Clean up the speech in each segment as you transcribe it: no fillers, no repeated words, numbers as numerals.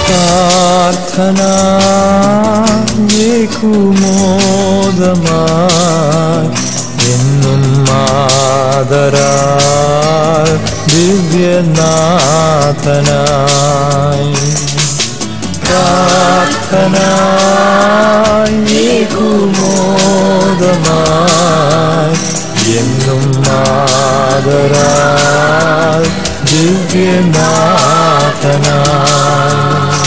പ്രാർത്ഥന ഏകുമോദമായി എന്നും ആദരാൽ ദിവ്യനാഥനായി. പ്രാർത്ഥന ഏകുമോദമായി എന്നും ആദരാൽ ദിവ്യനാഥനായി.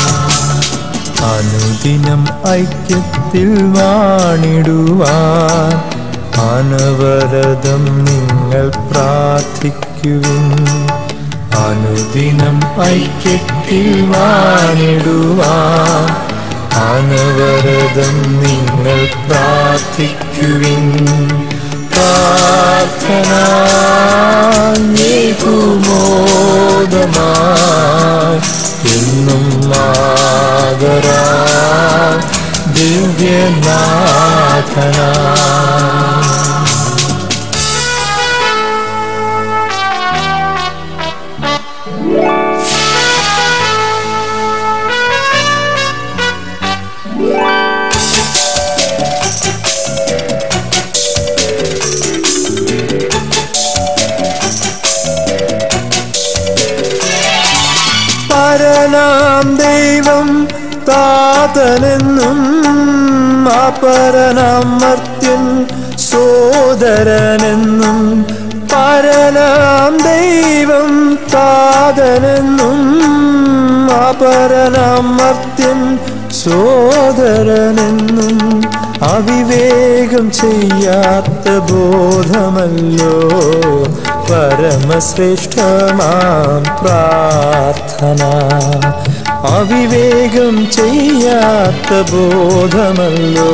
അനുദിനം ഐക്യത്തിൽ വാണിടുവാൻ അനവരതം നിങ്ങൾ പ്രാർത്ഥിക്കുവിൻ. അനുദിനം ഐക്യത്തിൽ വാണിടുവാൻ അനവരതം നിങ്ങൾ പ്രാർത്ഥിക്കുവിൻ. പ്രാർത്ഥന ഏകുമോദമായി എന്നും ആദരാൽ ദിവ്യനാഥനായി. പരനാം ദൈവം താതനെന്നും അപരനാം മർത്യൻ സോദരനെന്നും. പരനാം ദൈവം താതനെന്നും അപരനാം മർത്യൻ സോദരനെന്നും. അവിവേകം ചെയ്യാത്ത ബോധമല്ലോ പരമശ്രേഷ്ഠമാം പ്രാർത്ഥന. അവിവേകം ചെയ്യാത്ത ബോധമല്ലോ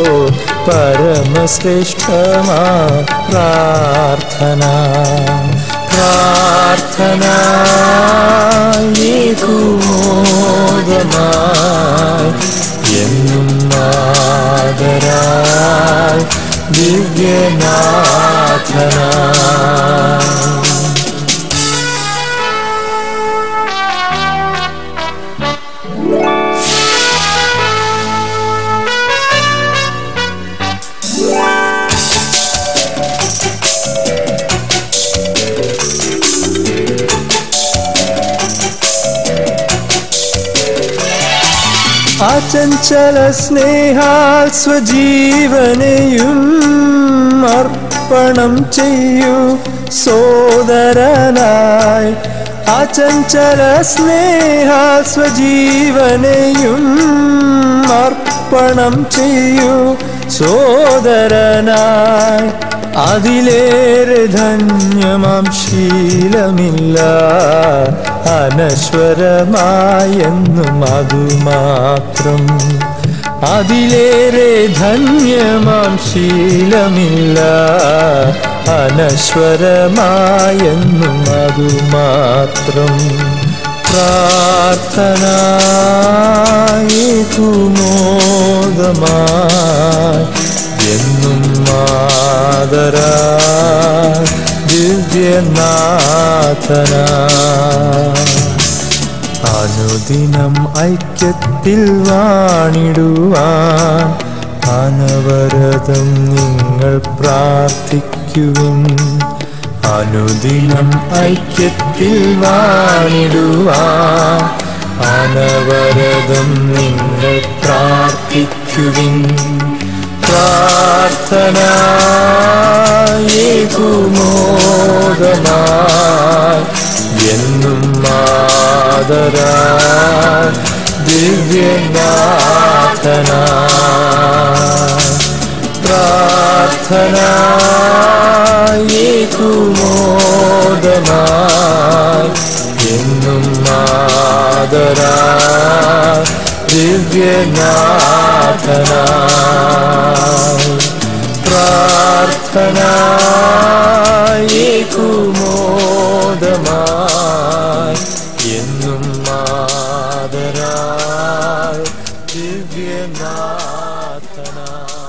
പരമശ്രേഷ്ഠമാം പ്രാർത്ഥന. പ്രാർത്ഥന ഏകുമോദമായി എന്നും ആദരാൽ ദിവ്യനാഥനായി. അചഞ്ചല സ്നേഹാൽ സ്വജീവനെയും അർപ്പണം ചെയ്യൂ സോദരനായി. അചഞ്ചല സ്നേഹാൽ സ്വജീവനെയും അർപ്പണം ചെയ്യൂ സോദരനായി. അതിലേറെ ധന്യമാം ശീലമില്ല അനശ്വരമായെന്നും അതുമാത്രം. അതിലേറെ ധന്യമാം ശീലമില്ല അനശ്വരമായെന്നും അതുമാത്രം. പ്രാർത്ഥന ഏകുമോദമായി എന്നും ആദരാൽ ദിവ്യനാഥനായി. അനുദിനം ഐക്യത്തിൽ വാണിടുവാൻ അനവരതം നിങ്ങൾ പ്രാർത്ഥിക്കുവിൻ. അനുദിനം ഐക്യത്തിൽ വാണിടുവാൻ അനവരതം നിങ്ങൾ പ്രാർത്ഥിക്കുവിൻ. പ്രാർത്ഥന ഏകുമോദമായി എന്നും ആദരാൽ ദിവ്യനാഥനായി. പ്രാർത്ഥന ഏകുമോദമായി എന്നും ആദരാൽ ദിവ്യനാഥനായി. പ്രാർത്ഥന ഏകുമോദമായി എന്നും ആദരാൽ ദിവ്യനാഥനായി.